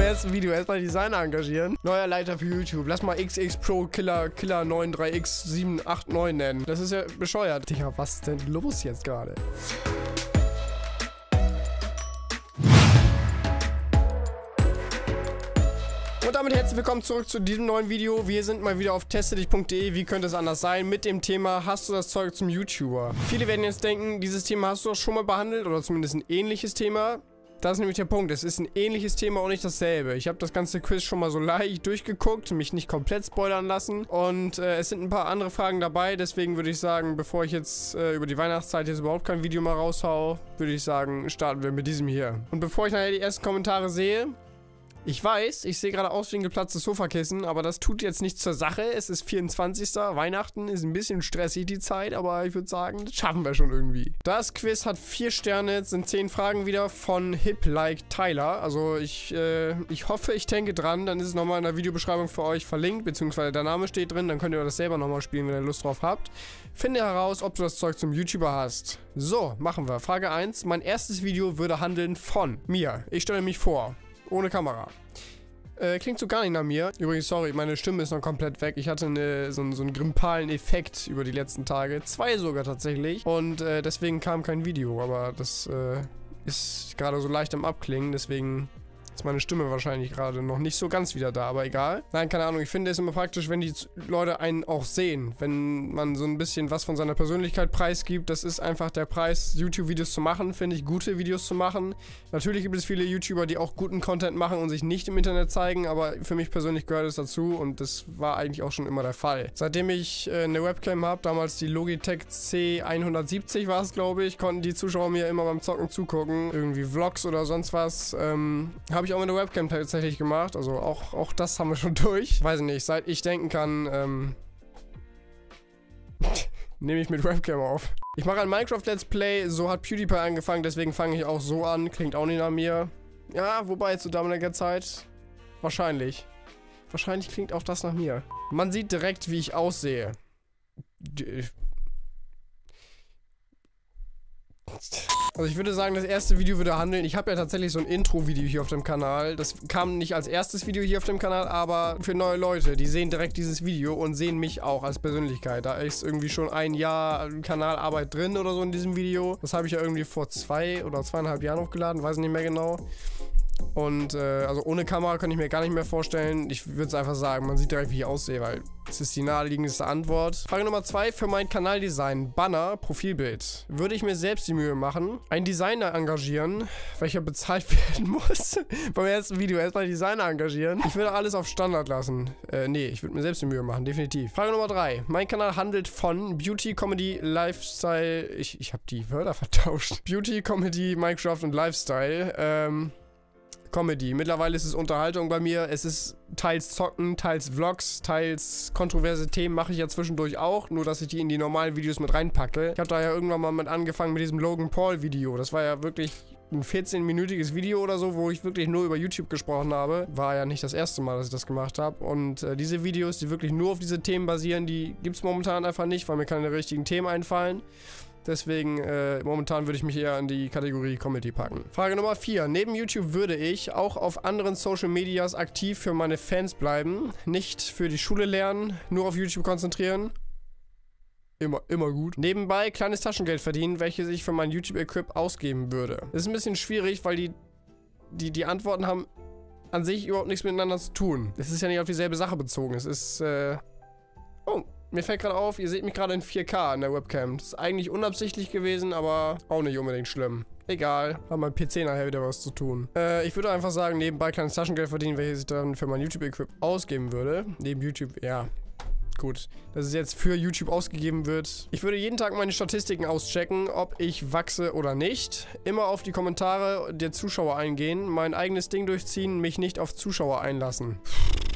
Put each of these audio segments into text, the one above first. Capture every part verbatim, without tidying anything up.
ersten Video erstmal Designer engagieren. Neuer Leiter für YouTube. Lass mal X X Pro Killer Killer neun drei X sieben acht neun nennen. Das ist ja bescheuert. Digga, was ist denn los jetzt gerade? Und damit herzlich willkommen zurück zu diesem neuen Video. Wir sind mal wieder auf teste dich punkt de. Wie könnte es anders sein? Mit dem Thema, hast du das Zeug zum YouTuber? Viele werden jetzt denken, dieses Thema hast du doch schon mal behandelt oder zumindest ein ähnliches Thema. Das ist nämlich der Punkt. Es ist ein ähnliches Thema und nicht dasselbe. Ich habe das ganze Quiz schon mal so leicht durchgeguckt, mich nicht komplett spoilern lassen. Und äh, es sind ein paar andere Fragen dabei. Deswegen würde ich sagen, bevor ich jetzt äh, über die Weihnachtszeit jetzt überhaupt kein Video mal raushau, würde ich sagen, starten wir mit diesem hier. Und bevor ich nachher die ersten Kommentare sehe, ich weiß, ich sehe gerade aus wie ein geplatztes Sofakissen, aber das tut jetzt nichts zur Sache. Es ist vierundzwanzigster Weihnachten, ist ein bisschen stressig die Zeit, aber ich würde sagen, das schaffen wir schon irgendwie. Das Quiz hat vier Sterne, es sind zehn Fragen wieder von Hip Like Tyler. Also ich, äh, ich hoffe, ich denke dran, dann ist es nochmal in der Videobeschreibung für euch verlinkt, beziehungsweise der Name steht drin, dann könnt ihr das selber nochmal spielen, wenn ihr Lust drauf habt. Finde heraus, ob du das Zeug zum YouTuber hast. So, machen wir. Frage eins. Mein erstes Video würde handeln von mir. Ich stelle mich vor. Ohne Kamera. Äh, klingt so gar nicht nach mir. Übrigens, sorry, meine Stimme ist noch komplett weg. Ich hatte eine, so, so einen grippalen Effekt über die letzten Tage. Zwei sogar tatsächlich. Und äh, deswegen kam kein Video. Aber das äh, ist gerade so leicht am Abklingen. Deswegen ist meine Stimme wahrscheinlich gerade noch nicht so ganz wieder da. Aber egal. Nein, keine Ahnung. Ich finde es immer praktisch, wenn die Leute einen auch sehen. Wenn man so ein bisschen was von seiner Persönlichkeit preisgibt. Das ist einfach der Preis, YouTube-Videos zu machen. Finde ich, gute Videos zu machen. Natürlich gibt es viele YouTuber, die auch guten Content machen und sich nicht im Internet zeigen. Aber für mich persönlich gehört es dazu. Und das war eigentlich auch schon immer der Fall. Seitdem ich äh, eine Webcam habe, damals die Logitech C hundertsiebzig war es, glaube ich, konnten die Zuschauer mir immer beim Zocken zugucken. Irgendwie Vlogs oder sonst was. Ähm, habe ich auch mit der Webcam tatsächlich gemacht. Also auch, auch das haben wir schon durch. Weiß ich nicht, seit ich denken kann, ähm... nehme ich mit Webcam auf. Ich mache ein Minecraft Let's Play, so hat PewDiePie angefangen, deswegen fange ich auch so an. Klingt auch nicht nach mir. Ja, wobei zu damaliger Zeit wahrscheinlich. Wahrscheinlich klingt auch das nach mir. Man sieht direkt, wie ich aussehe. Also ich würde sagen, das erste Video würde handeln. Ich habe ja tatsächlich so ein Intro-Video hier auf dem Kanal. Das kam nicht als erstes Video hier auf dem Kanal, aber für neue Leute. Die sehen direkt dieses Video und sehen mich auch als Persönlichkeit. Da ist irgendwie schon ein Jahr Kanalarbeit drin oder so in diesem Video. Das habe ich ja irgendwie vor zwei oder zweieinhalb Jahren hochgeladen, weiß nicht mehr genau. Und äh, also ohne Kamera kann ich mir gar nicht mehr vorstellen. Ich würde es einfach sagen, man sieht direkt, wie ich aussehe, weil es ist die naheliegendste Antwort. Frage Nummer zwei für mein Kanaldesign. Banner, Profilbild. Würde ich mir selbst die Mühe machen, einen Designer engagieren, welcher bezahlt werden muss. Beim ersten Video erstmal Designer engagieren. Ich würde alles auf Standard lassen. Äh, nee, ich würde mir selbst die Mühe machen, definitiv. Frage Nummer drei. Mein Kanal handelt von Beauty, Comedy, Lifestyle. Ich, ich habe die Wörter vertauscht. Beauty, Comedy, Minecraft und Lifestyle. Ähm... Comedy. Mittlerweile ist es Unterhaltung bei mir. Es ist teils Zocken, teils Vlogs, teils kontroverse Themen mache ich ja zwischendurch auch. Nur, dass ich die in die normalen Videos mit reinpacke. Ich habe da ja irgendwann mal mit angefangen mit diesem Logan Paul Video. Das war ja wirklich ein vierzehnminütiges Video oder so, wo ich wirklich nur über YouTube gesprochen habe. War ja nicht das erste Mal, dass ich das gemacht habe. Und äh, diese Videos, die wirklich nur auf diese Themen basieren, die gibt es momentan einfach nicht, weil mir keine richtigen Themen einfallen. Deswegen, äh, momentan würde ich mich eher in die Kategorie Comedy packen. Frage Nummer vier. Neben YouTube würde ich auch auf anderen Social Medias aktiv für meine Fans bleiben. Nicht für die Schule lernen, nur auf YouTube konzentrieren. Immer, immer gut. Nebenbei kleines Taschengeld verdienen, welches ich für mein YouTube-Equip ausgeben würde. Das ist ein bisschen schwierig, weil die, die, die Antworten haben an sich überhaupt nichts miteinander zu tun. Es ist ja nicht auf dieselbe Sache bezogen. Es ist, äh... Oh. Mir fällt gerade auf, ihr seht mich gerade in vier K in der Webcam. Das ist eigentlich unabsichtlich gewesen, aber auch nicht unbedingt schlimm. Egal, hat mein P C nachher wieder was zu tun. Äh, ich würde einfach sagen, nebenbei kleines Taschengeld verdienen, welches ich dann für mein YouTube-Equip ausgeben würde. Neben YouTube, ja, gut. Dass es jetzt für YouTube ausgegeben wird. Ich würde jeden Tag meine Statistiken auschecken, ob ich wachse oder nicht. Immer auf die Kommentare der Zuschauer eingehen, mein eigenes Ding durchziehen, mich nicht auf Zuschauer einlassen.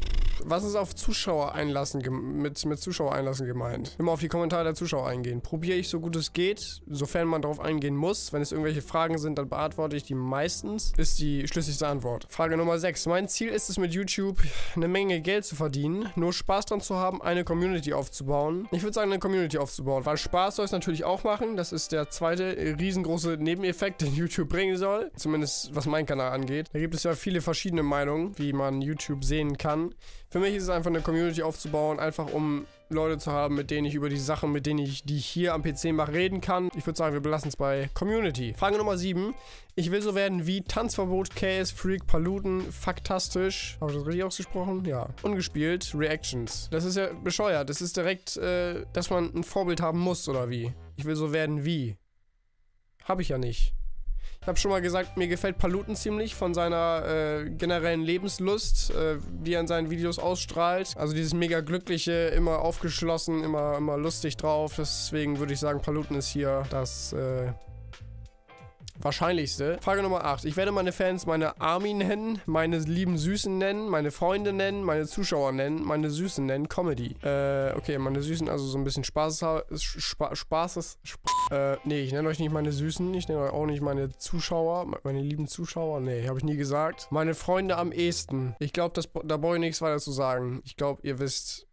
Was ist auf Zuschauer einlassen mit, mit Zuschauer einlassen gemeint? Immer auf die Kommentare der Zuschauer eingehen. Probiere ich so gut es geht, sofern man darauf eingehen muss. Wenn es irgendwelche Fragen sind, dann beantworte ich die meistens. Ist die schlüssigste Antwort. Frage Nummer sechs. Mein Ziel ist es mit YouTube eine Menge Geld zu verdienen, nur Spaß dran zu haben, eine Community aufzubauen. Ich würde sagen, eine Community aufzubauen, weil Spaß soll es natürlich auch machen. Das ist der zweite riesengroße Nebeneffekt, den YouTube bringen soll. Zumindest was meinen Kanal angeht. Da gibt es ja viele verschiedene Meinungen, wie man YouTube sehen kann. Für mich ist es einfach eine Community aufzubauen, einfach um Leute zu haben, mit denen ich über die Sachen, mit denen ich, die ich hier am P C mache, reden kann. Ich würde sagen, wir belassen es bei Community. Frage Nummer sieben. Ich will so werden wie Tanzverbot, Chaos, Freak, Paluten, Faktastisch. Habe ich das richtig ausgesprochen? Ja. Ungespielt, Reactions. Das ist ja bescheuert. Das ist direkt, äh, dass man ein Vorbild haben muss, oder wie? Ich will so werden wie. Habe ich ja nicht. Ich habe schon mal gesagt, mir gefällt Paluten ziemlich von seiner äh, generellen Lebenslust, äh, die er in seinen Videos ausstrahlt. Also dieses mega glückliche, immer aufgeschlossen, immer, immer lustig drauf. Deswegen würde ich sagen, Paluten ist hier das äh, Wahrscheinlichste. Frage Nummer acht. Ich werde meine Fans meine Army nennen, meine lieben Süßen nennen, meine Freunde nennen, meine Zuschauer nennen, meine Süßen nennen, Comedy. Äh, okay, meine Süßen, also so ein bisschen Spaß, Spa Spaßes, Sp äh, nee, ich nenne euch nicht meine Süßen, ich nenne euch auch nicht meine Zuschauer, meine lieben Zuschauer, nee, habe ich nie gesagt. Meine Freunde am ehesten. Ich glaube, da brauche ich nichts weiter zu sagen. Ich glaube, ihr wisst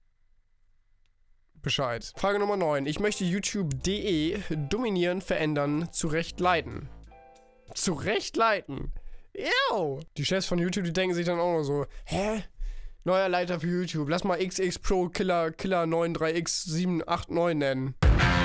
Bescheid. Frage Nummer neun. Ich möchte YouTube punkt de dominieren, verändern, zurecht leiten. Zurecht leiten. Yo. Die Chefs von YouTube, die denken sich dann auch noch so, hä? Neuer Leiter für YouTube. Lass mal X X Pro Killer Killer neun drei X sieben acht neun nennen.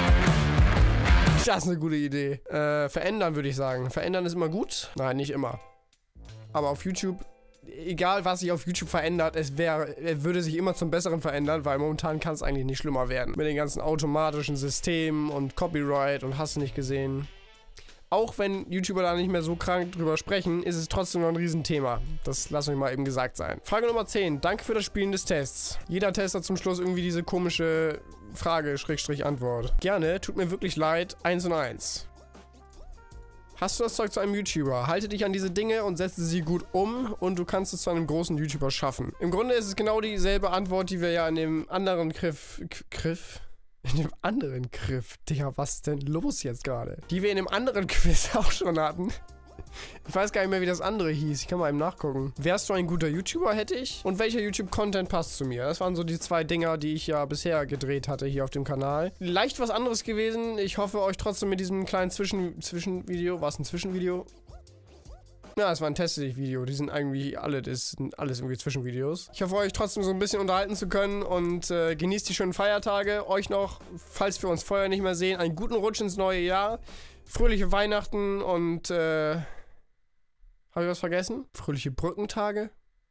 Das ist eine gute Idee. Äh, verändern würde ich sagen. Verändern ist immer gut. Nein, nicht immer. Aber auf YouTube, egal was sich auf YouTube verändert, es wäre, es würde sich immer zum Besseren verändern, weil momentan kann es eigentlich nicht schlimmer werden. Mit den ganzen automatischen Systemen und Copyright und hast du nicht gesehen. Auch wenn YouTuber da nicht mehr so krank drüber sprechen, ist es trotzdem noch ein Riesenthema. Das lasst euch mal eben gesagt sein. Frage Nummer zehn. Danke für das Spielen des Tests. Jeder Test hat zum Schluss irgendwie diese komische Frage, Schrägstrich Antwort. Gerne, tut mir wirklich leid. eins und eins. Hast du das Zeug zu einem YouTuber? Halte dich an diese Dinge und setze sie gut um und du kannst es zu einem großen YouTuber schaffen. Im Grunde ist es genau dieselbe Antwort, die wir ja in dem anderen Griff... Griff? In dem anderen Griff. Digga, was denn los jetzt gerade? Die wir in dem anderen Quiz auch schon hatten. Ich weiß gar nicht mehr, wie das andere hieß. Ich kann mal eben nachgucken. Wärst du ein guter YouTuber, hätte ich? Und welcher YouTube-Content passt zu mir? Das waren so die zwei Dinger, die ich ja bisher gedreht hatte hier auf dem Kanal. Leicht was anderes gewesen. Ich hoffe, euch trotzdem mit diesem kleinen Zwischen Zwischenvideo... War es ein Zwischenvideo? Ja, es war ein Test-Video. Die sind eigentlich alle, das sind alles irgendwie Zwischenvideos. Ich hoffe, euch trotzdem so ein bisschen unterhalten zu können und äh, genießt die schönen Feiertage. Euch noch, falls wir uns vorher nicht mehr sehen, einen guten Rutsch ins neue Jahr. Fröhliche Weihnachten und, äh... Habe ich was vergessen? Fröhliche Brückentage?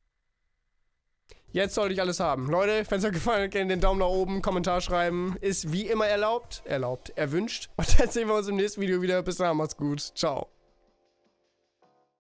Jetzt sollte ich alles haben. Leute, wenn es euch gefallen hat, gerne den Daumen nach oben, Kommentar schreiben. Ist wie immer erlaubt. Erlaubt, erwünscht. Und dann sehen wir uns im nächsten Video wieder. Bis dann, macht's gut. Ciao.